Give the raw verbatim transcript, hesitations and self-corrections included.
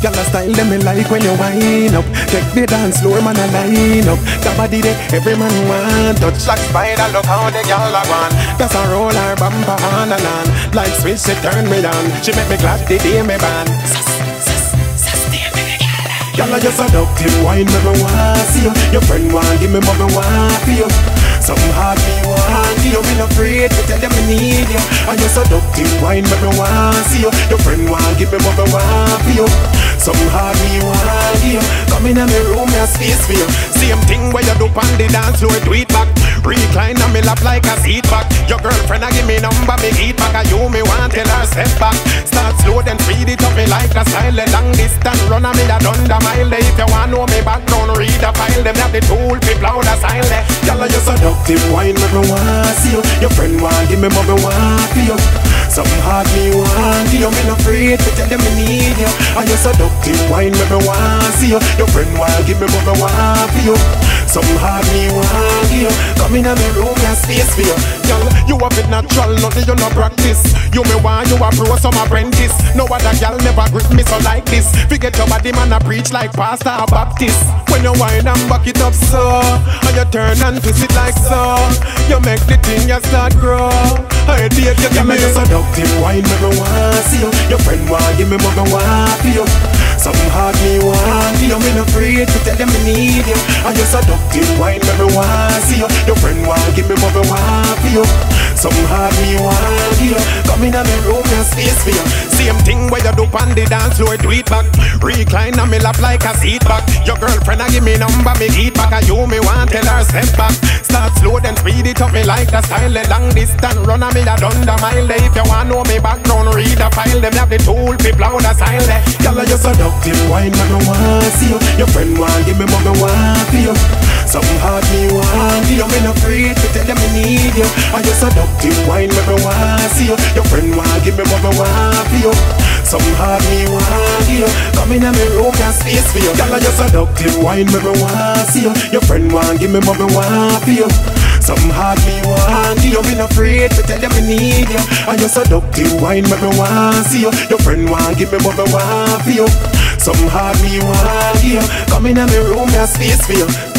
Girl a style them me like when you wind up. Take the dance floor man a line up. The body there every man want. Touch like spider look how the girl a want. That's a roll her bumper on and on. Like switch she turn me on. She make me glad the day me ban. Girl a just seductive wine me me want see you. Your friend want give me but me want for you. Something hard me want you. Be not afraid to tell them me need you. And you're seductive wine me me want see you. Your friend want give me but me want for you. Something hard me want you. Come in me room me a space for you. Same thing where you do on the dance floor do it back. Recline on me lap like a seat back. Your girlfriend a give me number me eat back. And you me want tell her step back. Start slow then speed it up me like a style. Long distance run a me da done the mile. If you want know me background read a file. Them have the tool fi plow the style. Girl you seductive wine me me want see you. Your friend want give me but me want for you. Something hard me want you. Me not afraid to tell them me need you. And you seductive wine me me want see you. Your friend want give me but me want for you. Something hard me want you. Come in a me room and space for you. Girl, you have it natural, nothing you no practice. You me want you a pro some apprentice. No other girl never grip me so like this. Forget your body man a preach like pastor or Baptist. When you wind and back it up so, and you turn and twist it like so, you make the thing you start grow. I dare you give me a seductive wine me me want see you. Your friend want give me but me want for you. Something hard me want you. Me not afraid to tell them me need you. And you seductive wine me me want see you. Your friend want give me but me want for you. Something hard me want you. Come in a me room and space for you. Same thing where you do on the dance floor do it back. Recline on me lap like a seat back. Your girlfriend a give me number me eat back. And you me want tell her step back. Start slow then speed it up me like the style. Long distance run a me a done the mile. If you want know me background read a file. Them have the tool fi plow the style. Girl you seductive wine me me want see you. Your friend want give me but me want for you. Something hard me want you. Me not afraid to tell them me need you. And you seductive wine me me want see you. Your friend want give me but me want for you. Something hard me want you. Come in a me room and space for you. Girl you seductive wine me me want see you. Your friend want give me but me want for you. Something hard me want you. Me not afraid to tell them me need you. And you seductive wine me me want see you. Your friend want give me but me want for you. Something hard me want you. Come in a me room and space for you.